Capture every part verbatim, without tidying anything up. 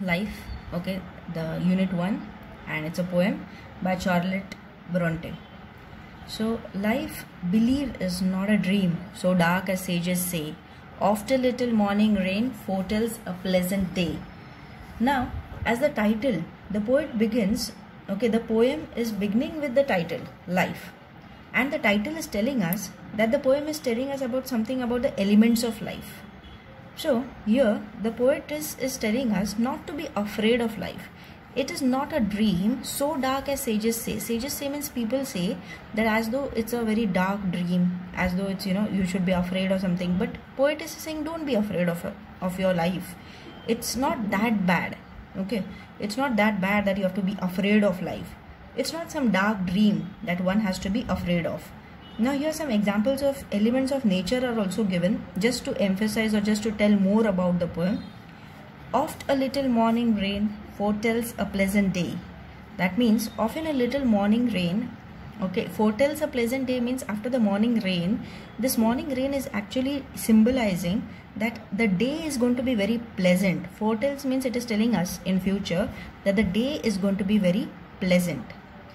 Life, okay, the unit one, and it's a poem by Charlotte Bronte. So, life, believe, is not a dream, so dark as sages say. Oft a little morning rain foretells a pleasant day. Now, as the title, the poet begins, okay, the poem is beginning with the title, Life. And the title is telling us that the poem is telling us about something about the elements of life. So here the poet is, is telling us not to be afraid of life. It is not a dream so dark as sages say. Sages say means people say that as though it's a very dark dream, as though it's, you know, you should be afraid of something. But poet is saying don't be afraid of, of your life. It's not that bad. Okay, it's not that bad that you have to be afraid of life. It's not some dark dream that one has to be afraid of. Now here some examples of elements of nature are also given just to emphasize or just to tell more about the poem. Oft a little morning rain foretells a pleasant day. That means often a little morning rain, okay, foretells a pleasant day means after the morning rain, this morning rain is actually symbolizing that the day is going to be very pleasant. Foretells means it is telling us in future that the day is going to be very pleasant.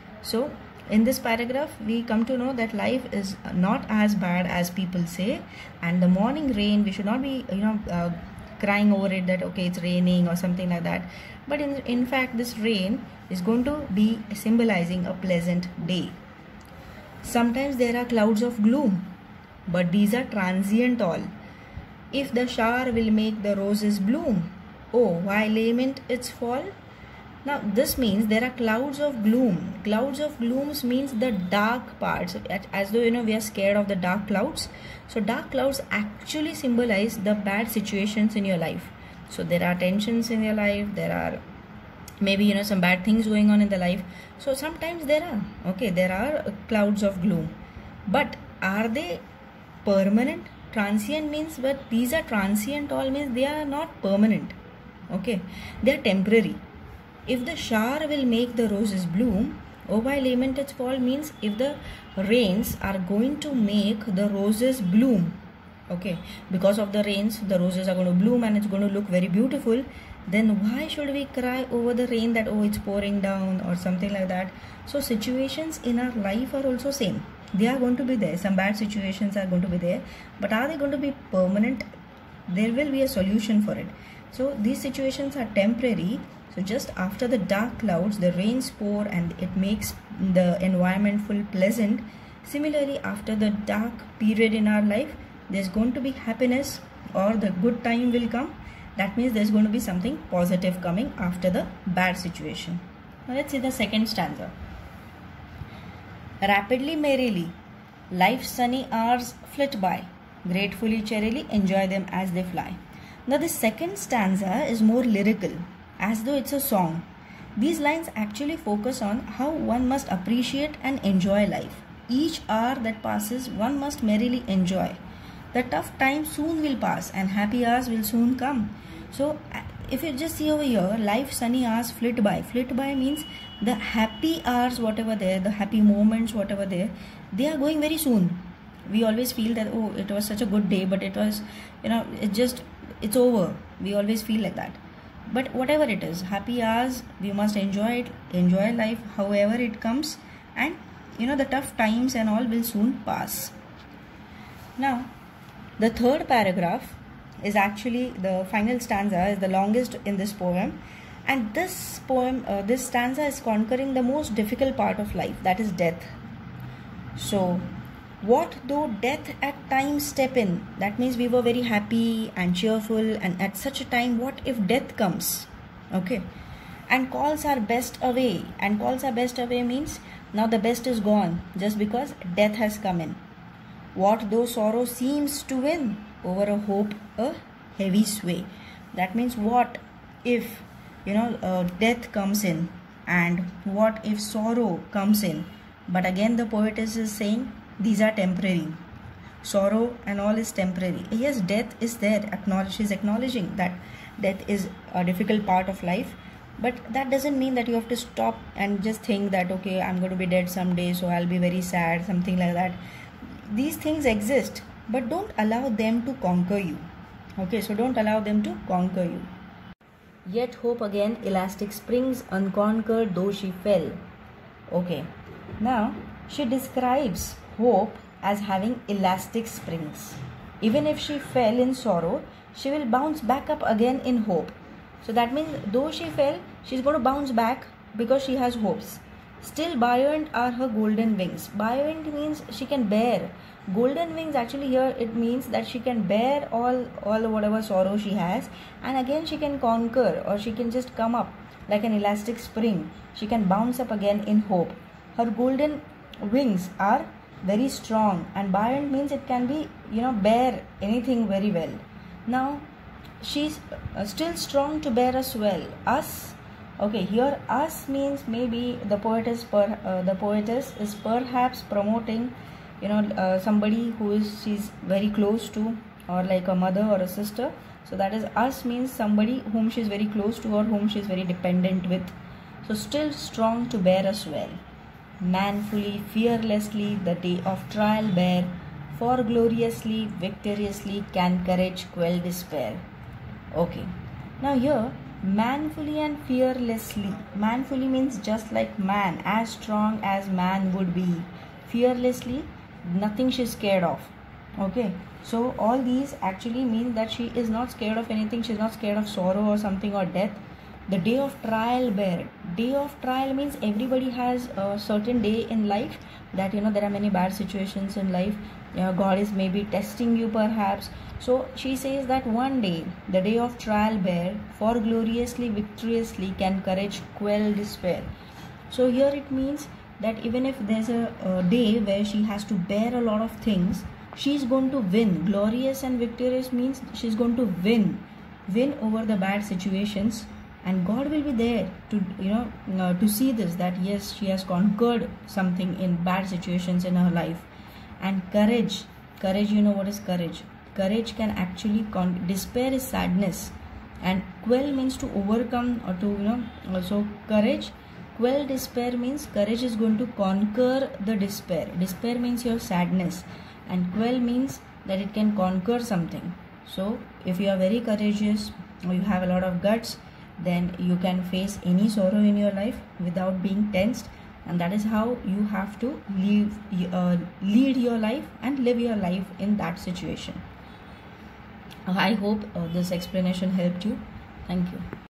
So in this paragraph, we come to know that life is not as bad as people say, and the morning rain, we should not be, you know, uh, crying over it that okay, it's raining or something like that. But in, in fact, this rain is going to be symbolizing a pleasant day. Sometimes there are clouds of gloom, but these are transient all. If the shower will make the roses bloom, oh, why lament its fall? Now this means there are clouds of gloom. Clouds of glooms means the dark parts, as though, you know, we are scared of the dark clouds. So dark clouds actually symbolize the bad situations in your life. So there are tensions in your life, there are maybe, you know, some bad things going on in the life. So sometimes there are, okay, there are clouds of gloom. But are they permanent? Transient means, but these are transient all means they are not permanent. Okay, they are temporary. If the shower will make the roses bloom, oh why lament its fall means if the rains are going to make the roses bloom, okay, because of the rains the roses are going to bloom and it's going to look very beautiful, then why should we cry over the rain that oh it's pouring down or something like that? So situations in our life are also same. They are going to be there. Some bad situations are going to be there, but are they going to be permanent? There will be a solution for it. So these situations are temporary. So just after the dark clouds, the rains pour and it makes the environment full pleasant. Similarly, after the dark period in our life, there's going to be happiness or the good time will come. That means there's going to be something positive coming after the bad situation. Now let's see the second stanza. Rapidly, merrily, life's sunny hours flit by. Gratefully, cheerily, enjoy them as they fly. Now the second stanza is more lyrical, as though it's a song. These lines actually focus on how one must appreciate and enjoy life. Each hour that passes, one must merrily enjoy. The tough time soon will pass and happy hours will soon come. So if you just see over here, life sunny hours flit by. Flit by means the happy hours, whatever there, the happy moments, whatever there, they are going very soon. We always feel that, oh, it was such a good day, but it was, you know, it just, it's over. We always feel like that. But whatever it is, happy hours, we must enjoy it, enjoy life however it comes, and you know the tough times and all will soon pass. Now the third paragraph is actually the final stanza, is the longest in this poem, and this poem, uh, this stanza is conquering the most difficult part of life, that is death. So what though death at times step in? That means we were very happy and cheerful, and at such a time, what if death comes? Okay, and calls our best away. And calls our best away means now the best is gone just because death has come in. What though sorrow seems to win over a hope, a heavy sway? That means what if, you know, uh, death comes in, and what if sorrow comes in? But again the poetess is saying these are temporary. Sorrow and all is temporary. Yes, death is there. Acknowledge, she's acknowledging that death is a difficult part of life. But that doesn't mean that you have to stop and just think that, okay, I'm going to be dead someday, so I'll be very sad, something like that. These things exist, but don't allow them to conquer you. Okay, so don't allow them to conquer you. Yet hope again, elastic springs, unconquered though she fell. Okay, now she describes hope as having elastic springs. Even if she fell in sorrow, she will bounce back up again in hope. So that means though she fell, she's going to bounce back because she has hopes. Still buoyant are her golden wings. Buoyant means she can bear. Golden wings, actually here it means that she can bear all, all whatever sorrow she has, and again she can conquer, or she can just come up like an elastic spring. She can bounce up again in hope. Her golden wings are very strong, and buoyant means it can be, you know, bear anything very well. Now she's uh, still strong to bear us well. Us, okay, here us means maybe the poetess per, uh, the poetess is perhaps promoting, you know, uh, somebody who is she's very close to, or like a mother or a sister. So that is us means somebody whom she is very close to or whom she is very dependent with. So still strong to bear us well. Manfully, fearlessly, the day of trial bear, for gloriously, victoriously can courage quell despair. Okay, now here manfully and fearlessly. Manfully means just like man, as strong as man would be. Fearlessly, nothing she's scared of. Okay, so all these actually mean that she is not scared of anything. She's not scared of sorrow or something or death. The day of trial bear. Day of trial means everybody has a certain day in life that, you know, there are many bad situations in life. You know, God is maybe testing you perhaps. So she says that one day, the day of trial bear, for gloriously, victoriously can courage quell despair. So here it means that even if there's a, a day where she has to bear a lot of things, she's going to win. Glorious and victorious means she's going to win. Win over the bad situations. And God will be there to, you know, uh, to see this, that yes, she has conquered something in bad situations in her life. And courage, courage, you know what is courage? Courage can actually, con despair is sadness. And quell means to overcome or to, you know, also courage. Quell despair means courage is going to conquer the despair. Despair means your sadness. And quell means that it can conquer something. So if you are very courageous or you have a lot of guts, then you can face any sorrow in your life without being tensed, and that is how you have to live, uh, lead your life and live your life in that situation. I hope uh, this explanation helped you. Thank you.